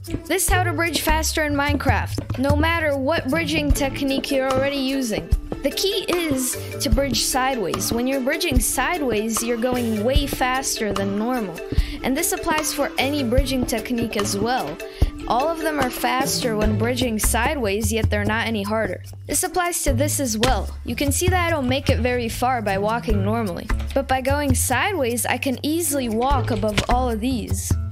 This is how to bridge faster in Minecraft, no matter what bridging technique you're already using. The key is to bridge sideways. When you're bridging sideways, you're going way faster than normal. And this applies for any bridging technique as well. All of them are faster when bridging sideways, yet they're not any harder. This applies to this as well. You can see that I don't make it very far by walking normally. But by going sideways, I can easily walk above all of these.